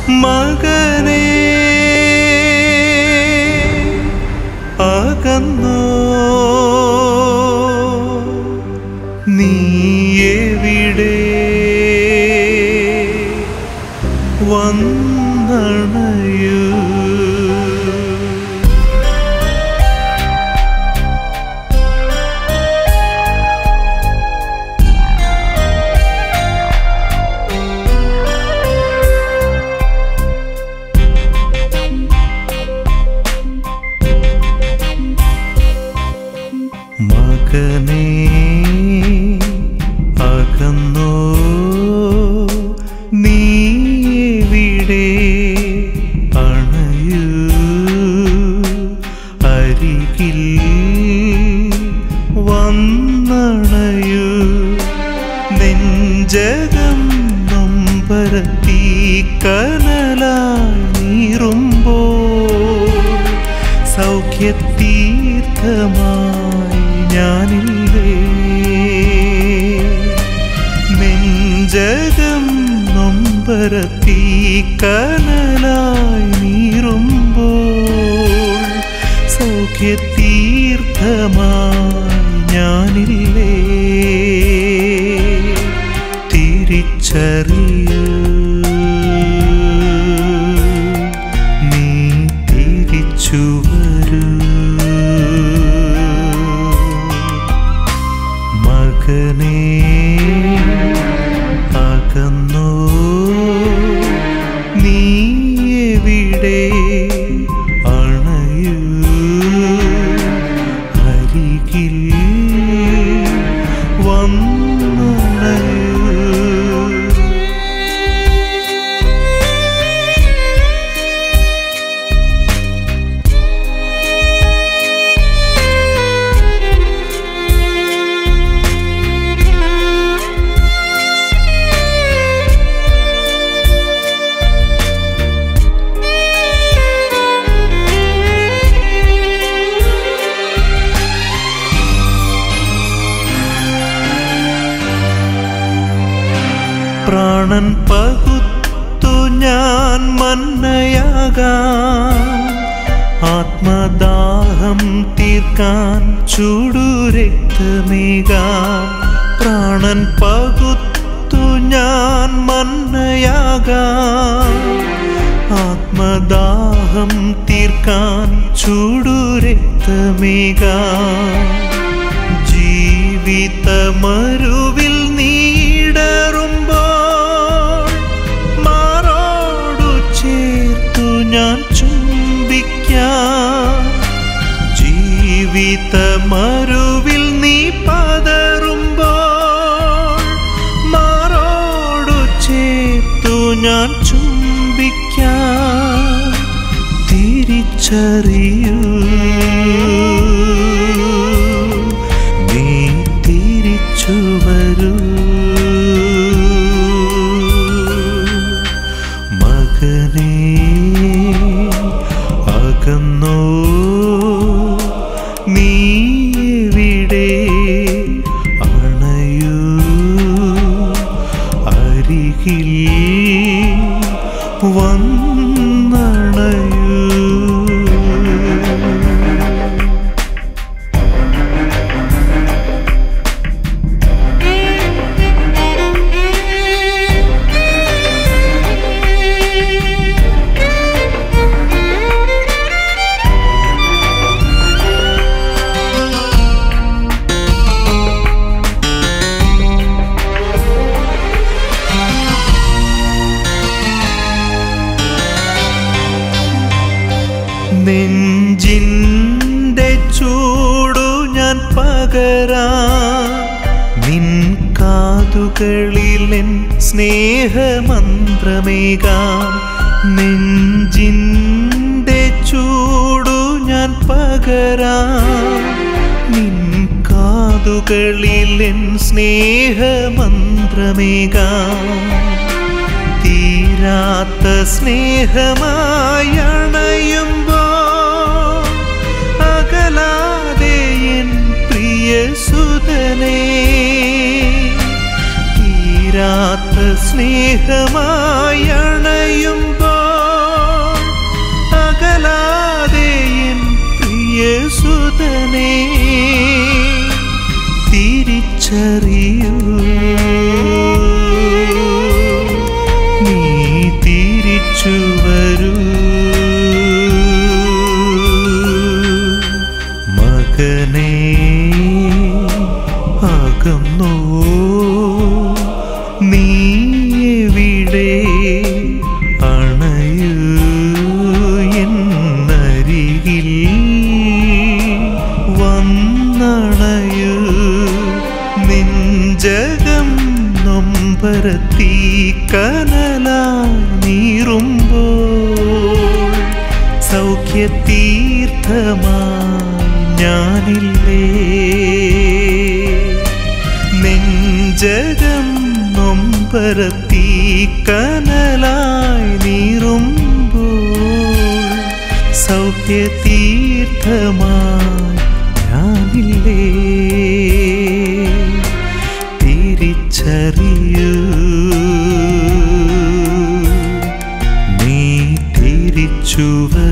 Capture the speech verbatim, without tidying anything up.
മകനേ അകന്നോ നീ എവിടെ വന്നണയൂ മകനേ അകന്നോ നീ എവിടെ അണയൂ അരികിൽ വന്നണയൂ നെഞ്ചകം നൊമ്പരത്തി കനലായി നീറുമ്പോൾ സൗഖ്യതീർത്ഥമായി ഞാനില്ലേ നെഞ്ചകം നൊമ്പരത്തി കനലായി നീറുമ്പോൾ സൗഖ്യതീർത്ഥമായി ഞാനില്ലേ തിരിച്ചറിയൂ നീ തിരിച്ചു വരൂ മകനേ അകന്നോ നീ എവിടെ അണയൂ അരികിൽ വന്നണയൂ പ്രാണൻ പകുത്തു ഞാൻ മന്നയാകാം ആത്മദാഹം തീർക്കാൻ ചൂടുരക്തമേകാം പ്രാണൻ പകുത്തു ഞാൻ മന്നയാകാം ആത്മദാഹം തീർക്കാൻ ചൂടുരക്തമേകാം ജീവിതമരുവിൽ നീടറുമ്പോൾ ഞാൻ ചുംബിക്കാം ജീവിതമരുവിൽ നീ പതറുമ്പോൾ മാറോടു ചേർത്തു ഞാൻ ചുംബിക്കാം തിരിച്ചറിയൂ നീ തിരിച്ചു വരൂ മകനേ അകന്നോ നീ എവിടെ അണയൂ അരികിൽ വന്നണയൂ നെഞ്ചിൻ്റെ ചൂടു ഞാൻ പകരാം നിൻ കാതുകളിലെൻ സ്നേഹമന്ത്രമേകാം നെഞ്ചിൻ്റെ ചൂടു ഞാൻ പകരാം നിൻ കാതുകളിലെൻ സ്നേഹമന്ത്രമേകാം തീരാത്ത സ്നേഹമായി അണയുമ്പോൾ അകലാതെ എൻ പ്രിയസുതനേ തീരാത്ത സ്നേഹമായി അണയുമ്പോൾ തിരിച്ചറിയൂ നീ തിരിച്ചു വരൂ മകനേ അകന്നോ നീ എവിടെ അണയൂ എന്നരികിൽ വന്നണയൂ നെഞ്ചകം നൊമ്പരത്തി കനലായി നീറുമ്പോൾ സൗഖ്യതീർത്ഥമായി ഞാനില്ലേ നെഞ്ചകം നൊമ്പരത്തി കനലായി നീറുമ്പോൾ സൗഖ്യതീർത്ഥമായി ഞാനില്ലേ തിരിച്ചറിയൂ നീ തിരിച്ചു